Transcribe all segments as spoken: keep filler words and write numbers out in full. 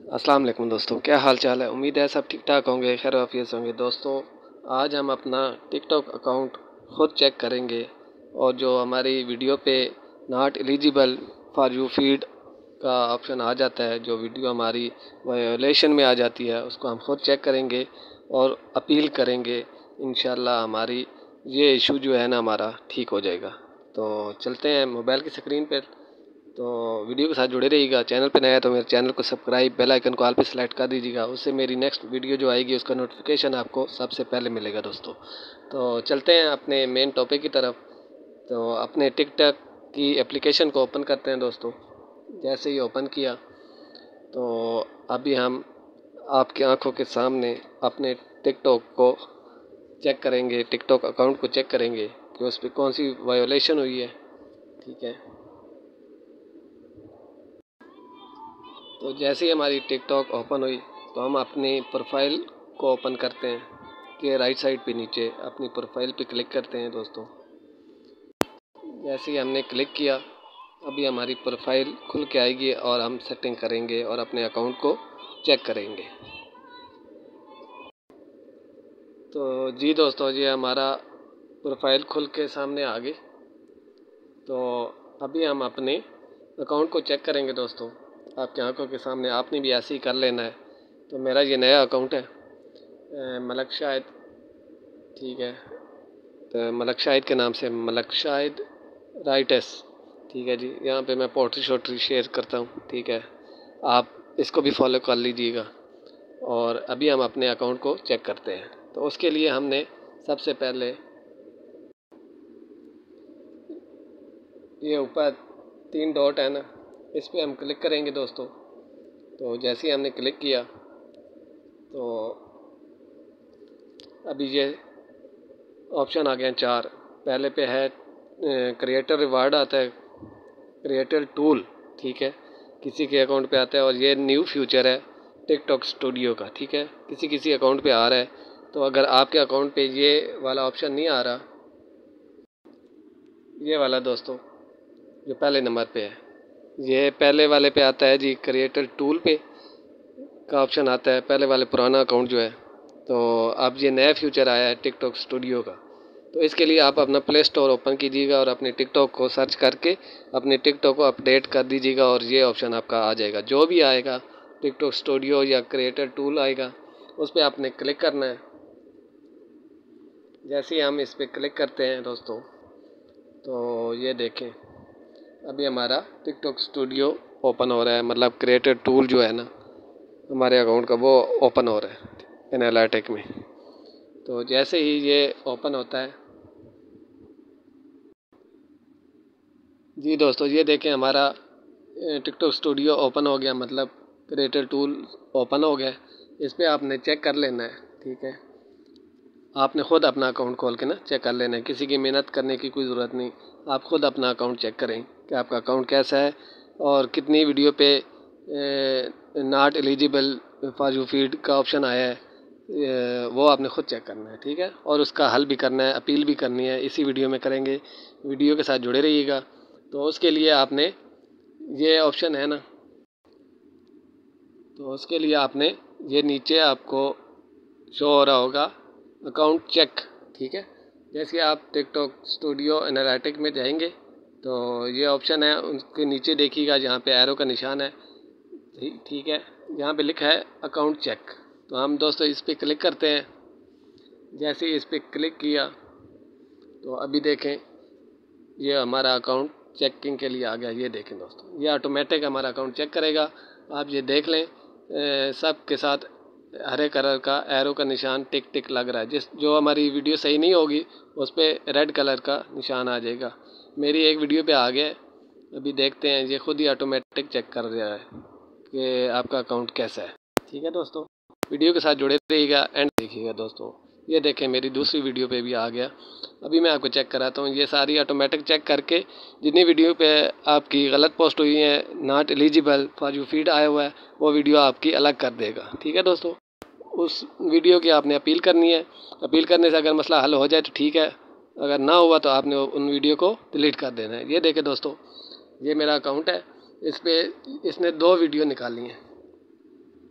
अस्सलाम वालेकुम दोस्तों, क्या हाल चाल है। उम्मीद है सब ठीक ठाक होंगे, खैर आफियत होंगे। दोस्तों आज हम अपना टिकटॉक अकाउंट खुद चेक करेंगे और जो हमारी वीडियो पे not eligible for you feed का ऑप्शन आ जाता है, जो वीडियो हमारी वायोलेशन में आ जाती है, उसको हम खुद चेक करेंगे और अपील करेंगे। इंशाल्लाह हमारी ये इशू जो है ना हमारा ठीक हो जाएगा। तो चलते हैं मोबाइल की स्क्रीन पर। तो वीडियो के साथ जुड़े रहिएगा। चैनल पे नया है तो मेरे चैनल को सब्सक्राइब, बेल आइकन को ऑल पे सेलेक्ट कर दीजिएगा। उससे मेरी नेक्स्ट वीडियो जो आएगी उसका नोटिफिकेशन आपको सबसे पहले मिलेगा दोस्तों। तो चलते हैं अपने मेन टॉपिक की तरफ। तो अपने टिकटॉक की एप्लीकेशन को ओपन करते हैं दोस्तों। जैसे ही ओपन किया तो अभी हम आपकी आंखों के सामने अपने टिकटॉक को चेक करेंगे, टिकटॉक अकाउंट को चेक करेंगे कि उस पर कौन सी वायोलेशन हुई है। ठीक है, तो जैसे ही हमारी टिकटॉक ओपन हुई तो हम अपनी प्रोफाइल को ओपन करते हैं कि राइट साइड पे नीचे अपनी प्रोफाइल पे क्लिक करते हैं दोस्तों। जैसे ही हमने क्लिक किया अभी हमारी प्रोफाइल खुल के आएगी और हम सेटिंग करेंगे और अपने अकाउंट को चेक करेंगे। तो जी दोस्तों, ये हमारा प्रोफाइल खुल के सामने आ गई। तो अभी हम अपने अकाउंट को चेक करेंगे दोस्तों। आपकी आंखों के सामने आपने भी ऐसे ही कर लेना है। तो मेरा ये नया अकाउंट है मलक शाहिद। ठीक है, तो मलक शाहिद के नाम से मलक शाहिद राइटस। ठीक है जी, यहाँ पे मैं पोट्री शोट्री शेयर करता हूँ। ठीक है, आप इसको भी फॉलो कर लीजिएगा। और अभी हम अपने अकाउंट को चेक करते हैं। तो उसके लिए हमने सबसे पहले ये ऊपर तीन डॉट है ना, इस पर हम क्लिक करेंगे दोस्तों। तो जैसे ही हमने क्लिक किया तो अभी ये ऑप्शन आ गए हैं चार। पहले पे है क्रिएटर रिवार्ड आता है, क्रिएटर टूल। ठीक है, किसी के अकाउंट पे आता है। और ये न्यू फ्यूचर है टिकटॉक स्टूडियो का। ठीक है, किसी किसी अकाउंट पे आ रहा है। तो अगर आपके अकाउंट पे ये वाला ऑप्शन नहीं आ रहा, ये वाला दोस्तों जो पहले नंबर पे है, ये पहले वाले पे आता है जी, क्रिएटर टूल पे का ऑप्शन आता है पहले वाले पुराना अकाउंट जो है। तो अब ये नया फ्यूचर आया है टिकटॉक स्टूडियो का। तो इसके लिए आप अपना प्ले स्टोर ओपन कीजिएगा और अपने टिकटॉक को सर्च करके अपने टिकटॉक को अपडेट कर दीजिएगा और ये ऑप्शन आपका आ जाएगा। जो भी आएगा टिकटॉक स्टूडियो या क्रिएटर टूल आएगा उस पर आपने क्लिक करना है। जैसे ही हम इस पर क्लिक करते हैं दोस्तों तो ये देखें अभी हमारा टिकटॉक स्टूडियो ओपन हो रहा है, मतलब क्रिएटर टूल जो है ना हमारे अकाउंट का वो ओपन हो रहा है एनालिटिक में। तो जैसे ही ये ओपन होता है जी दोस्तों, ये देखें हमारा टिकटॉक स्टूडियो ओपन हो गया, मतलब क्रिएटर टूल ओपन हो गया। इस पर आपने चेक कर लेना है। ठीक है, आपने ख़ुद अपना अकाउंट खोल के ना चेक कर लेना है, किसी की मेहनत करने की कोई ज़रूरत नहीं। आप ख़ुद अपना अकाउंट चेक करें कि आपका अकाउंट कैसा है और कितनी वीडियो पे not eligible for you feed का ऑप्शन आया है, वो आपने ख़ुद चेक करना है। ठीक है, और उसका हल भी करना है, अपील भी करनी है, इसी वीडियो में करेंगे। वीडियो के साथ जुड़े रहिएगा। तो उसके लिए आपने ये ऑप्शन है ना, तो उसके लिए आपने ये नीचे आपको शो हो रहा होगा अकाउंट चेक। ठीक है, जैसे आप टिकटॉक स्टूडियो एनालिटिक में जाएंगे तो ये ऑप्शन है, उसके नीचे देखिएगा जहाँ पे एरो का निशान है। ठीक है, यहाँ पे लिखा है अकाउंट चेक। तो हम दोस्तों इस पर क्लिक करते हैं। जैसे इस पर क्लिक किया तो अभी देखें ये हमारा अकाउंट चेकिंग के लिए आ गया। ये देखें दोस्तों, ये ऑटोमेटिक हमारा अकाउंट चेक करेगा। आप ये देख लें सब के साथ हरे कलर का एरो का निशान टिक टिक लग रहा है। जिस जो हमारी वीडियो सही नहीं होगी उस पर रेड कलर का निशान आ जाएगा। मेरी एक वीडियो पे आ गया, अभी देखते हैं। ये खुद ही ऑटोमेटिक चेक कर रहा है कि आपका अकाउंट कैसा है। ठीक है दोस्तों, वीडियो के साथ जुड़े रहिएगा, एंड देखिएगा दोस्तों। ये देखें मेरी दूसरी वीडियो पे भी आ गया। अभी मैं आपको चेक कराता हूँ। ये सारी ऑटोमेटिक चेक करके जितनी वीडियो पे आपकी गलत पोस्ट हुई है, not eligible for you feed आया हुआ है, वो वीडियो आपकी अलग कर देगा। ठीक है दोस्तों, उस वीडियो की आपने अपील करनी है। अपील करने से अगर मसला हल हो जाए तो ठीक है, अगर ना हुआ तो आपने उन वीडियो को डिलीट कर देना है। ये देखें दोस्तों, ये मेरा अकाउंट है, इस पर इसने दो वीडियो निकाली हैं।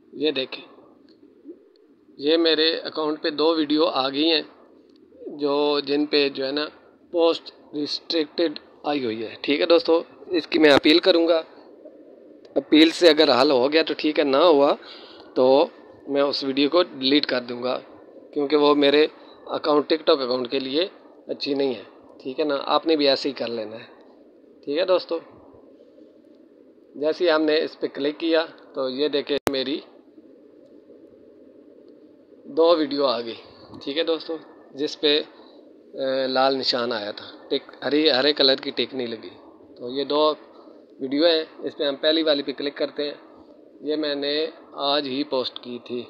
ये देखें, ये मेरे अकाउंट पे दो वीडियो आ गई हैं जो जिन पे जो है ना पोस्ट रिस्ट्रिक्टेड आई हुई है। ठीक है दोस्तों, इसकी मैं अपील करूँगा। अपील से अगर हल हो गया तो ठीक है, ना हुआ तो मैं उस वीडियो को डिलीट कर दूँगा, क्योंकि वो मेरे अकाउंट टिकटॉक अकाउंट के लिए अच्छी नहीं है। ठीक है ना, आपने भी ऐसे ही कर लेना है। ठीक है दोस्तों, जैसे ही हमने इस पर क्लिक किया तो ये देखें मेरी दो वीडियो आ गई। ठीक है दोस्तों, जिस पे लाल निशान आया था, टिक हरी हरे कलर की टिक नहीं लगी। तो ये दो वीडियो हैं, इस पर हम पहली वाली पे क्लिक करते हैं। ये मैंने आज ही पोस्ट की थी।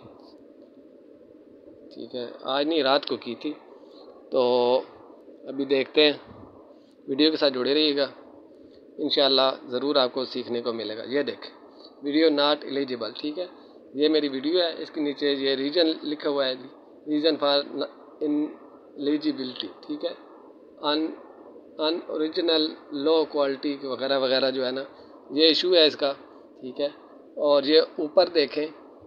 ठीक है, आज नहीं, रात को की थी। तो अभी देखते हैं, वीडियो के साथ जुड़े रहिएगा, इंशाल्लाह ज़रूर आपको सीखने को मिलेगा। ये देखें, वीडियो नॉट एलिजिबल। ठीक है, ये मेरी वीडियो है, इसके नीचे ये रीज़न लिखा हुआ है, रीज़न फॉर इन एलिजिबिलिटी। ठीक है, अन अन ओरिजिनल लो क्वालिटी वगैरह वगैरह जो है ना, ये इशू है इसका। ठीक है, और ये ऊपर देखें,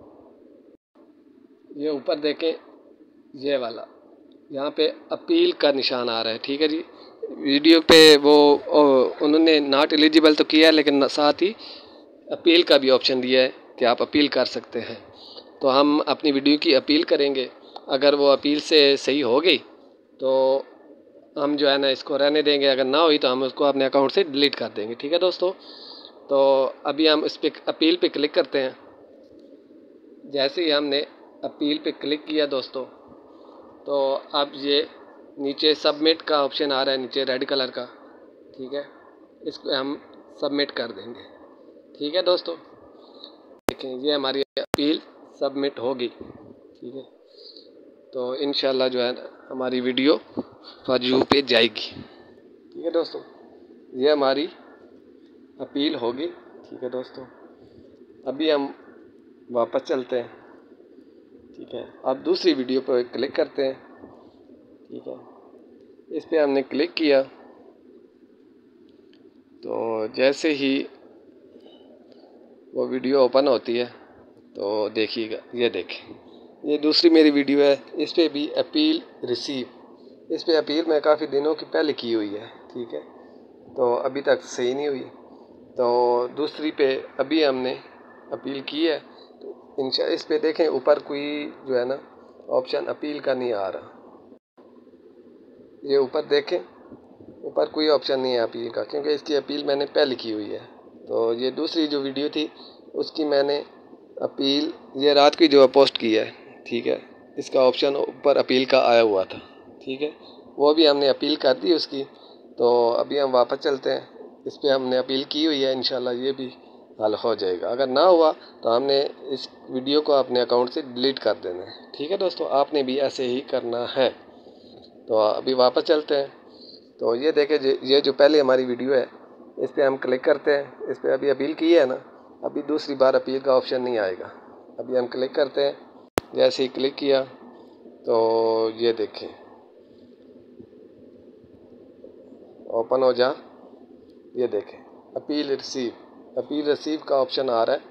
ये ऊपर देखें, ये वाला यहाँ पे अपील का निशान आ रहा है। ठीक है जी, वीडियो पे वो उन्होंने नॉट एलिजिबल तो किया है, लेकिन साथ ही अपील का भी ऑप्शन दिया है कि आप अपील कर सकते हैं। तो हम अपनी वीडियो की अपील करेंगे, अगर वो अपील से सही हो गई तो हम जो है ना इसको रहने देंगे, अगर ना हुई तो हम उसको अपने अकाउंट से डिलीट कर देंगे। ठीक है दोस्तों, तो अभी हम इस पर अपील पे क्लिक करते हैं। जैसे ही हमने अपील पे क्लिक किया दोस्तों, तो अब ये नीचे सबमिट का ऑप्शन आ रहा है, नीचे रेड कलर का। ठीक है, इसको हम सबमिट कर देंगे। ठीक है दोस्तों, देखें ये हमारी अपील सबमिट होगी। ठीक है, तो इंशाल्लाह जो है हमारी वीडियो फॉर यू पे जाएगी। ठीक है दोस्तों, ये हमारी अपील होगी। ठीक है दोस्तों, अभी हम वापस चलते हैं। ठीक है, अब दूसरी वीडियो पर क्लिक करते हैं। ठीक है, इस पर हमने क्लिक किया तो जैसे ही वो वीडियो ओपन होती है तो देखिएगा, ये देखें ये दूसरी मेरी वीडियो है, इस पर भी अपील रिसीव। इस पर अपील मैं काफ़ी दिनों की पहले की हुई है। ठीक है, तो अभी तक सही नहीं हुई। तो दूसरी पे अभी हमने अपील की है, तो इंशा इस पे देखें ऊपर कोई जो है ना ऑप्शन अपील का नहीं आ रहा। ये ऊपर देखें, ऊपर कोई ऑप्शन नहीं है अपील का, क्योंकि इसकी अपील मैंने पहले की हुई है। तो ये दूसरी जो वीडियो थी उसकी मैंने अपील ये रात की जो पोस्ट की है। ठीक है, इसका ऑप्शन ऊपर अपील का आया हुआ था। ठीक है, वो भी हमने अपील कर दी उसकी। तो अभी हम वापस चलते हैं, इस पर हमने अपील की हुई है, इंशाल्लाह ये भी हल हो जाएगा। अगर ना हुआ तो हमने इस वीडियो को अपने अकाउंट से डिलीट कर देना है। ठीक है दोस्तों, आपने भी ऐसे ही करना है। तो अभी वापस चलते हैं। तो ये देखें, ये जो पहले हमारी वीडियो है इस पर हम क्लिक करते हैं। इस पर अभी अपील की है ना, अभी दूसरी बार अपील का ऑप्शन नहीं आएगा। अभी हम क्लिक करते हैं, जैसे ही क्लिक किया तो ये देखें ओपन हो जा। ये देखें अपील रिसीव, अपील रिसीव का ऑप्शन आ रहा है,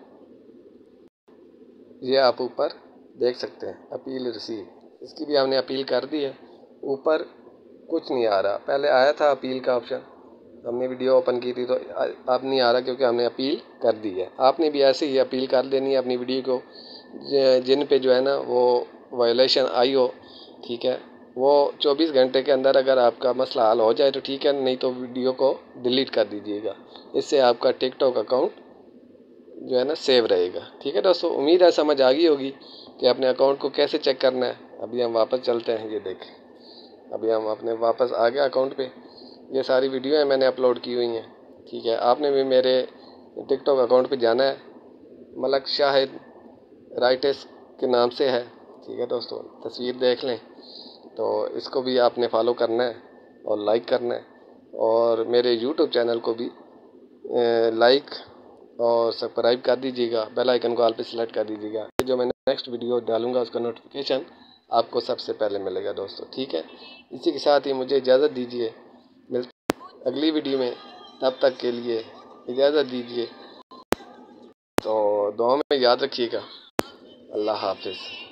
ये आप ऊपर देख सकते हैं अपील रिसीव। इसकी भी हमने अपील कर दी है। ऊपर कुछ नहीं आ रहा, पहले आया था अपील का ऑप्शन, हमने वीडियो ओपन की थी तो अब नहीं आ रहा, क्योंकि हमने अपील कर दी है। आपने भी ऐसे ही अपील कर देनी है अपनी वीडियो को, जिन पे जो है ना वो वायलेशन आई हो। ठीक है, वो चौबीस घंटे के अंदर अगर आपका मसला हल हो जाए तो ठीक है, नहीं तो वीडियो को डिलीट कर दीजिएगा। इससे आपका टिकटॉक अकाउंट जो है ना सेव रहेगा। ठीक है दोस्तों, उम्मीद है समझ आ गई होगी कि अपने अकाउंट को कैसे चेक करना है। अभी हम वापस चलते हैं। ये देखें, अभी हम अपने वापस आ गए अकाउंट पे। ये सारी वीडियो है मैंने अपलोड की हुई हैं। ठीक है, आपने भी मेरे टिकटॉक अकाउंट पे जाना है, मलक शाहिद राइटर्स के नाम से है। ठीक है दोस्तों, तस्वीर देख लें, तो इसको भी आपने फॉलो करना है और लाइक करना है, और मेरे यूट्यूब चैनल को भी लाइक और सब्सक्राइब कर दीजिएगा, बेल आइकन को ऑल पे सेलेक्ट कर दीजिएगा। जो मैंने नेक्स्ट वीडियो डालूंगा उसका नोटिफिकेशन आपको सबसे पहले मिलेगा दोस्तों। ठीक है, इसी के साथ ही मुझे इजाज़त दीजिए, मिलते अगली वीडियो में, तब तक के लिए इजाज़त दीजिए। तो दुआ में याद रखिएगा। अल्लाह हाफिज़।